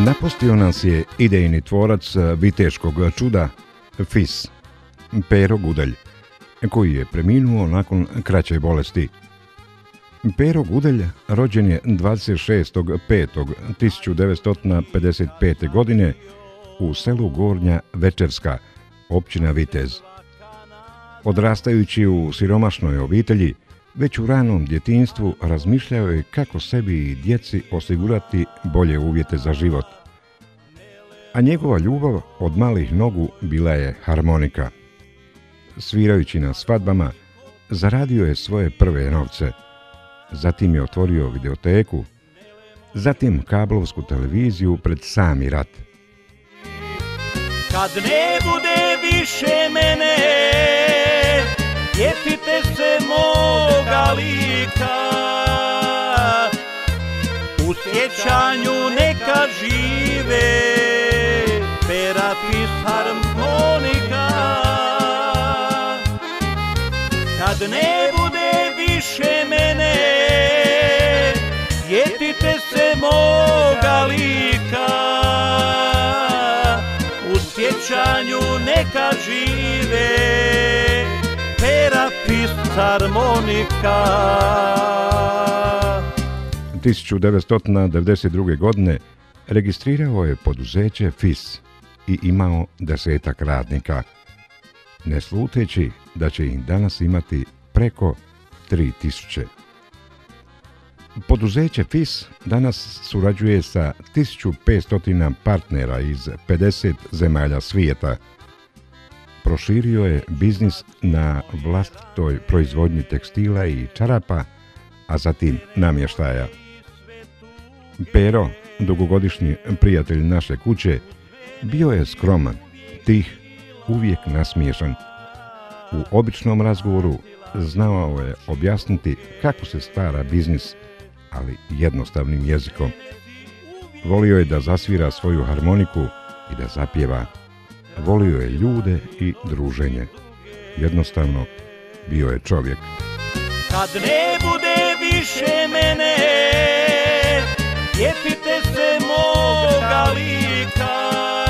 Napustio nas je idejni tvorac viteškog čuda Fis, Pero Gudelj, koji je preminuo nakon kraće bolesti. Pero Gudelj rođen je 26.5.1955. godine u selu Gornja Večerska, općina Vitez. Odrastajući u siromašnoj obitelji, već u ranom djetinjstvu razmišljao je kako sebi i djeci osigurati bolje uvjete za život. A njegova ljubav od malih nogu bila je harmonika. Svirajući na svadbama, zaradio je svoje prve novce. Zatim je otvorio videoteku, zatim kablovsku televiziju pred sami rat. Kad ne bude više mene, sjetite se moga lika, u sjećanju neka žive Pera Fis harmonika. Kad ne bude više mene, sjetite se moga lika, u sjećanju neka žive Pera Fis harmonika. 1992. godine registrirao je poduzeće Fis i imao 10-ak radnika, ne sluteći da će ih danas imati preko 3000. Poduzeće Fis danas surađuje sa 1500 partnera iz 50 zemalja svijeta. Proširio je biznis na vlastitoj proizvodnji tekstila i čarapa, a zatim namještaja. Pero, dugogodišnji prijatelj naše kuće, bio je skroman, tih, uvijek nasmiješan. U običnom razgovoru znao je objasniti kako se stara biznis, ali jednostavnim jezikom. Volio je da zasvira svoju harmoniku i da zapjeva. Volio je ljude i druženje. Jednostavno, bio je čovjek. Kad ne bude više mene, sjetite se moga lika,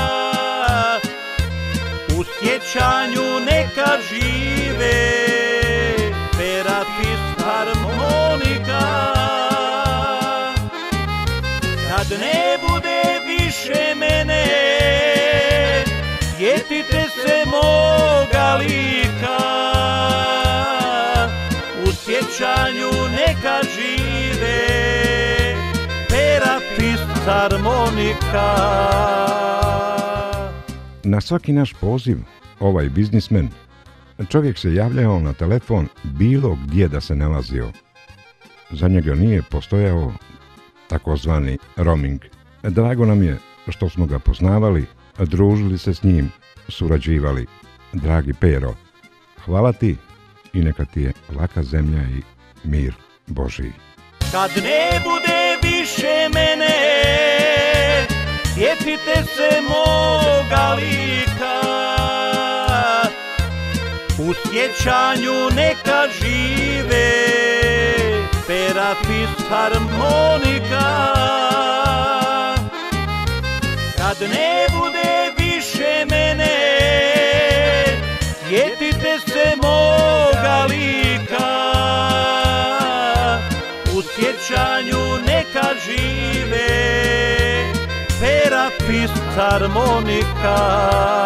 u sjećanju neka žive Pera Fis harmonika. Kad ne bude više mene, sjetite se moga lika, u sjećanju neka žive Pera Fis harmonika. Na svaki naš poziv, ovaj biznismen, čovjek se javljao na telefon bilo gdje da se nalazio. Za njega nije postojao takozvani roaming. Drago nam je što smo ga poznavali, družili se s njim, surađivali. Dragi Pero, hvala ti i neka ti je laka zemlja i mir Božji. Kad ne bude više mene, sjetite se moga lika, u sjećanju neka žive Pera Fis harmonika. Kad ne bude više mene, sjetite se moga lika, u sjećanju neka žive Pera Fis harmonika.